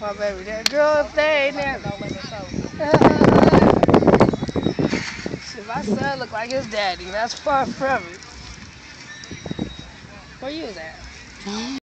My baby, that girl thing there. Shit, my son look like his daddy. That's far from it. Where you was at?